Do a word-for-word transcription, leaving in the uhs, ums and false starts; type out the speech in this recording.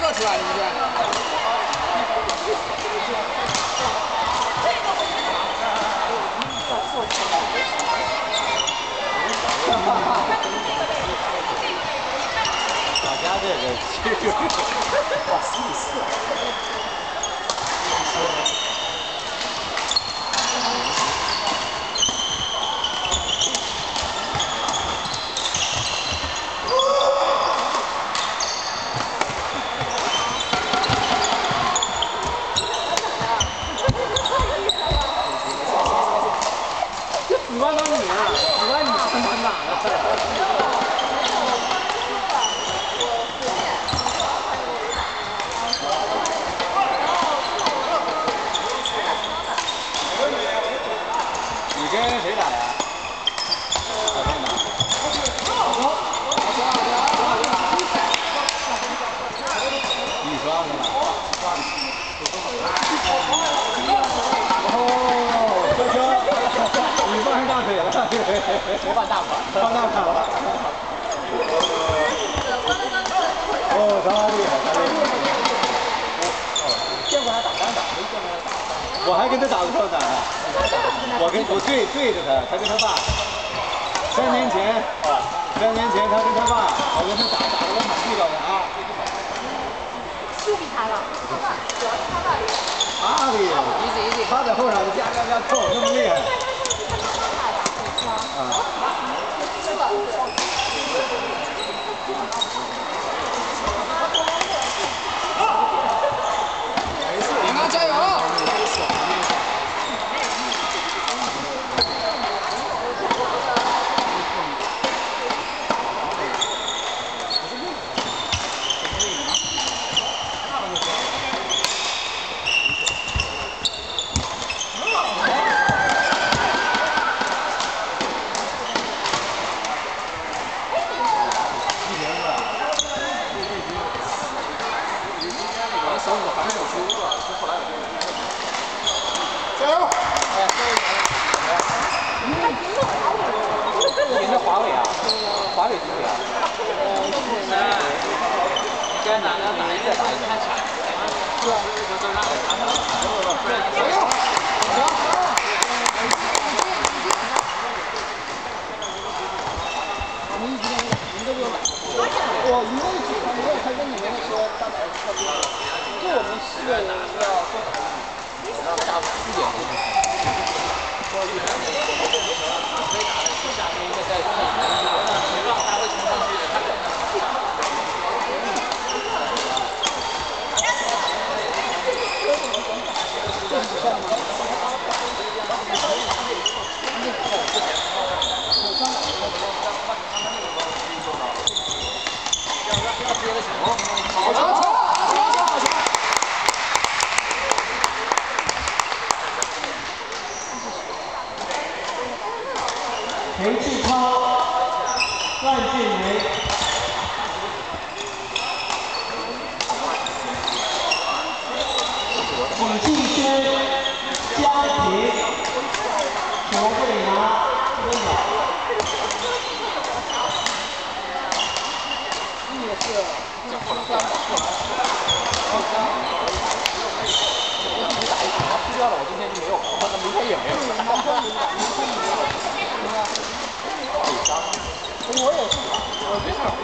个出来，你们大家这个，哇，十比四。 五万多米啊！五万米分成哪了？ 你跟谁打呀？小胖打。你刷是吧？哦，车车，你放上大腿了，我放大款，放大款了。哦，他厉害，他厉害。哦，见过他打单打，没见过他打。我还跟他打过双打呢。我跟我对对着他，他跟他爸。三年前，三年前他跟他爸，我跟他打打得我满地找牙。 输给他了，他爸主要是他爸厉害。 他厉害，他在后场加加加扣，那么厉害。啊。 林刚加油！加油！哎，赢的华为啊，华为输了。现在哪哪哪一个打一太惨？是啊，加油！我们一直在赢的就打，我赢的一局没有看跟你们说大概差不多，就我们四个人要多打。 下午四点钟。可以打的，下面应该在看。他会冲上去的，他可能。这是算吗？好球！ 裴志超、段俊梅、李庆轩、江平，球队拿分了。 你也是讲话了，我今天打一场，他输掉了，我今天就没有，我明天也没有。明天明天我也是，我没事。